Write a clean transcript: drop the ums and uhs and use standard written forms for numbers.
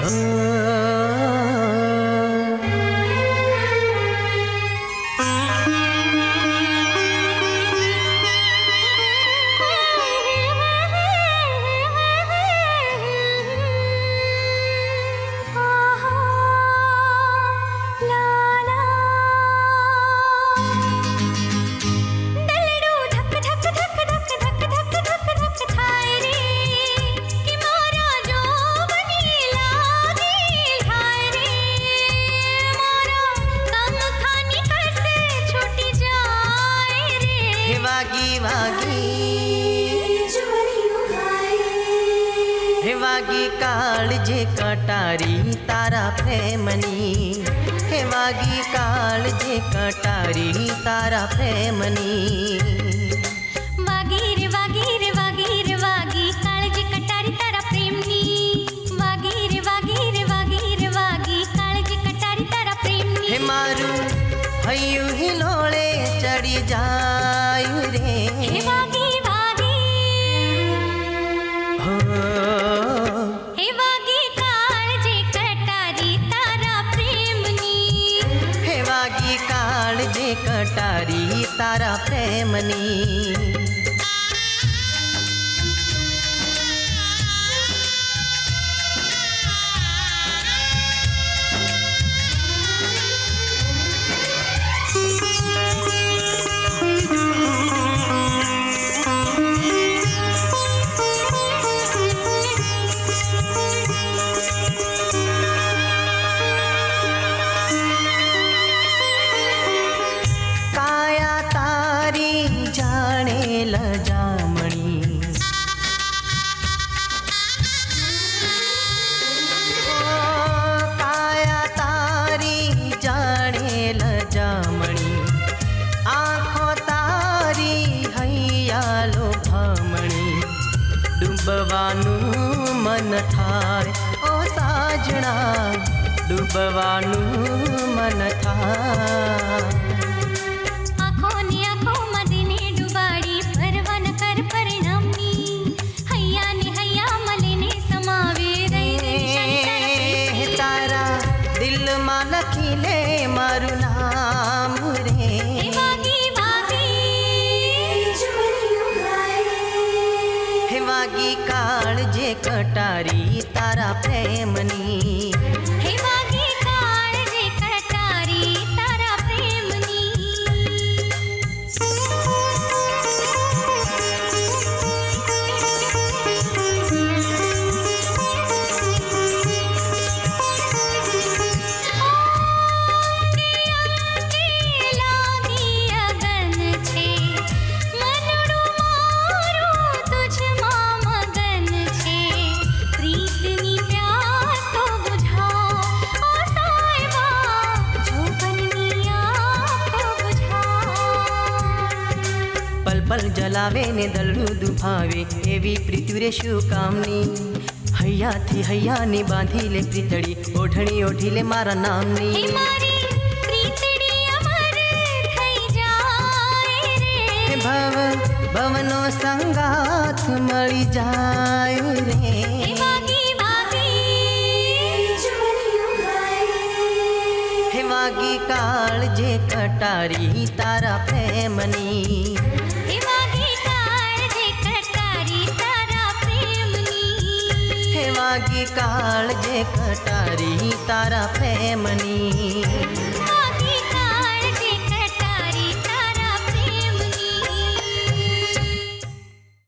वागी काळजे कटारी तारा प्रेमनी, हे वागी काळजे कटारी तारा प्रेमनी। वागी रे वागी रे वागी रे वागी काळजे कटारी तारा प्रेमनी, वागी रे वागी रे वागी रे वागी काळजे कटारी तारा प्रेमनी। हे मारू हयू हिलोळे चढ़ी जायू रे, हे वागी वागी हो हे वागी काळजे कटारी तारा प्रेमनी, हे वागी काळजे कटारी तारा प्रेमनी। जामणी काया तारी जानेल जामणी, आँखों तारी हैयालो भामणी। डूबवानू मन थाय ओ साजना, डूबवानू मन थाय। लखीले मारू नाम रे, हे वागी वागी हे वागी काळजे कटारी तारा प्रेमनी, हे वागी काळजे कटारी तारा प्रेमनी। पल जलावे ने दलडू दुभावे एवी प्रीति रे शुकामनी। हैया थी हैया ने बांधी ले प्रीतड़ी, ओढ़णी ओढ़ी ले मारा नामनी। हे मारी प्रीतड़ी अमर थई जाए रे, हे भव भवनो संगाथ मळी जाय रे, हे वागी वागी हे वागी काळजे कटारी तारा प्रेमनी, हे वागी काळजे कटारी तारा प्रेमनी। हे वागी काळजे कटारी तारा प्रेमनी।